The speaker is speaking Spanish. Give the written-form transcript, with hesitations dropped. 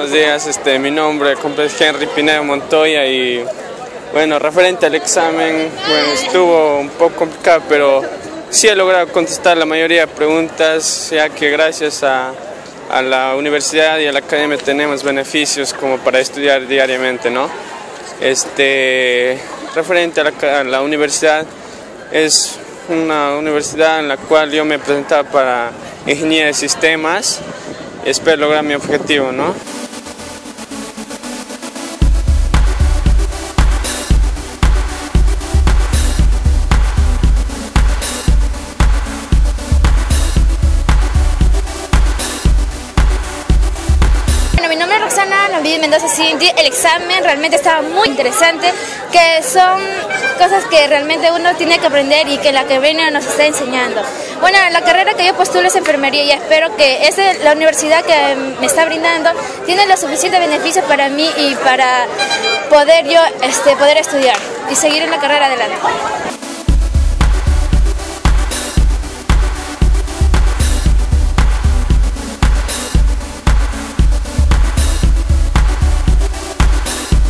buenos días. Mi nombre completo es Henry Pinedo Montoya y bueno, referente al examen, bueno, estuvo un poco complicado, pero sí he logrado contestar la mayoría de preguntas, ya que gracias a la universidad y a la academia tenemos beneficios como para estudiar diariamente, ¿no? Referente a la universidad, es una universidad en la cual yo me he presentado para ingeniería de sistemas. Espero lograr mi objetivo, ¿no? Bueno, mi nombre es Roxana Navidad Mendoza Cinti. El examen realmente estaba muy interesante, que son cosas que realmente uno tiene que aprender y que la academia nos está enseñando. Bueno, la carrera que yo postulo es enfermería y espero que la universidad que me está brindando tiene los suficientes beneficios para mí y para poder yo poder estudiar y seguir en la carrera adelante.